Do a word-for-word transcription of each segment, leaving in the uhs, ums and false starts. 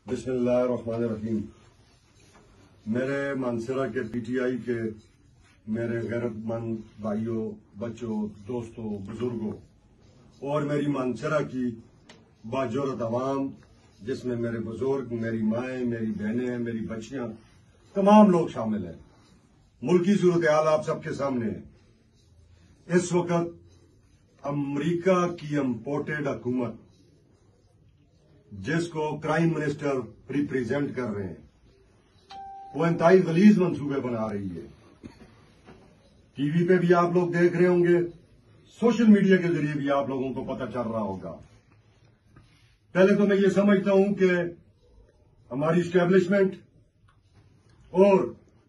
بسم اللہ الرحمن الرحیم۔ میرے مانسرا کے پی ٹی آئی کے میرے غیرت مند بھائیوں، بچوں، دوستوں، بزرگوں اور میری مانسرا کی باجورت عوام، جس میں میرے بزرگ، میری مائیں، میری بہنیں، میری بچیاں، تمام لوگ شامل ہیں۔ ملکی صورتحال آپ سب کے سامنے ہے۔ اس وقت امریکہ کی امپورٹڈ حکومت، جس کو کرائم منسٹر ریپریزنٹ کر رہے ہیں، وہ انتہائی غلیظ منصوبے بنا رہی ہے۔ ٹی وی پہ بھی آپ لوگ دیکھ رہے ہوں گے، سوشل میڈیا کے ذریعے بھی آپ لوگوں کو پتہ چل رہا ہوگا۔ پہلے تو میں یہ سمجھتا ہوں کہ ہماری اسٹیبلشمنٹ اور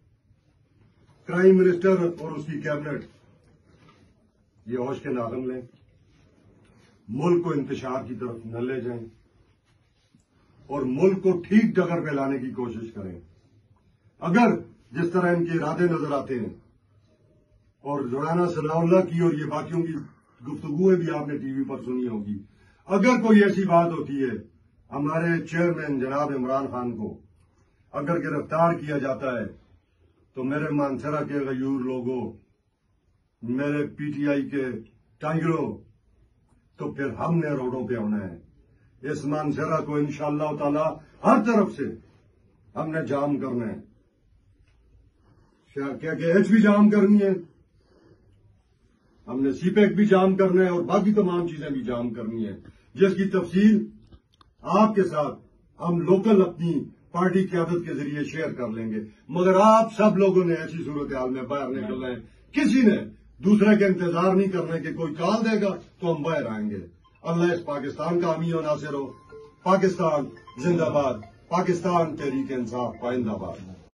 کرائم منسٹر اور اس کی کیبنٹ یہ ہوش کے ناخن لیں، ملک کو انتشار کی طرف نہ لے جائیں اور ملک کو ٹھیک ڈگر پہ لانے کی کوشش کریں۔ اگر جس طرح ان کے ارادے نظر آتے ہیں، اور رانا ثناء اللہ کی اور یہ باقیوں کی گفتگویں بھی آپ نے ٹی وی پر سنی ہوگی، اگر کوئی ایسی بات ہوتی ہے، ہمارے چیئرمین جناب عمران خان کو اگر گرفتار کیا جاتا ہے، تو میرے مانسرا کے غیور لوگوں، میرے پی ٹی آئی کے ٹائگروں، تو پھر ہم نے روڈوں پہ ہونا ہے۔ اس مانسرا کو انشاءاللہ تعالی ہر طرف سے ہم نے جام کرنا ہے۔ کیا کہ ایچ بھی جام کرنی ہے، ہم نے سی پیک بھی جام کرنا ہے اور باقی تمام چیزیں بھی جام کرنی ہے، جس کی تفصیل آپ کے ساتھ ہم لوکل اپنی پارٹی قیادت کے ذریعے شیئر کر لیں گے۔ مگر آپ سب لوگوں نے ایسی صورتحال میں باہر نکلنا ہے۔ کسی نے دوسرے کا انتظار نہیں کرنا کہ کوئی کال دے گا تو ہم باہر آئیں گے۔ اللہ اس پاکستان کا حامی و ناصر ہو۔ پاکستان زندہ باد، پاکستان تحریک انصاف پائندہ باد۔